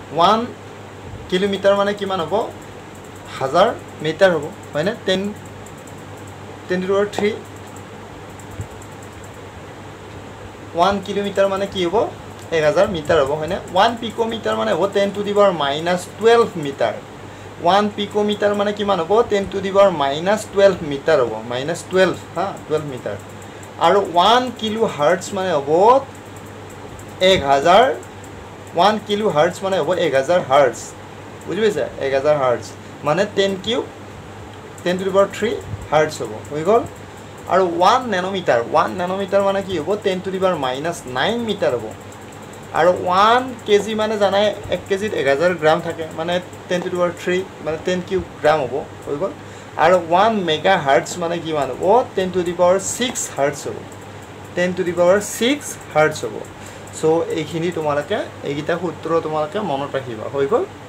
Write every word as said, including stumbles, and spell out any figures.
one kilometre মানে কিমান হ'ব হাজাৰ মিটাৰ হ'ব হয়নে ten ten to the power three one kilometre মানে কি হ'ব এক হাজাৰ মিটাৰ হ'ব হয়নে ওৱান পিকোমিটাৰ মানে হ'ব ten to the power minus twelve metre one picometre মানে কিমান হ'ব ten to the power minus twelve metre হ'ব মাইনাছ টুৱেলভ হা টুৱেলভ মিটাৰ আৰু ওৱান কিলো হাৰ্টছ মানে হ'ব এক হাজাৰ ওৱান কিলো হাৰ্টছ মানে হ'ব এক হাজাৰ হাৰ্টছ বুজি পাইছা এক হাজাৰ হাৰ্টছ মানে ten cube ten to the power three hertz হ'ব হৈ গ'ল আৰু ওৱান নেনোমিটাৰ ওৱান নেনোমিটাৰ মানে কি হ'ব ten to the power minus nine metre হ'ব আৰু ওৱান কেজি মানে জানাই এক কেজিত এক হাজাৰ গ্ৰাম থাকে মানে ten to the power three মানে টেন কিউব গ্ৰাম হ'ব হৈ গ'ল আৰু ওৱান মেগা হাৰ্টছ মানে কিমান হ'ব ten to the power six hertz হ'ব ten to the power six hertz হ'ব চ' এইখিনি তোমালোকে এইকেইটা সূত্ৰ তোমালোকে মনত ৰাখিবা হৈ গ'ল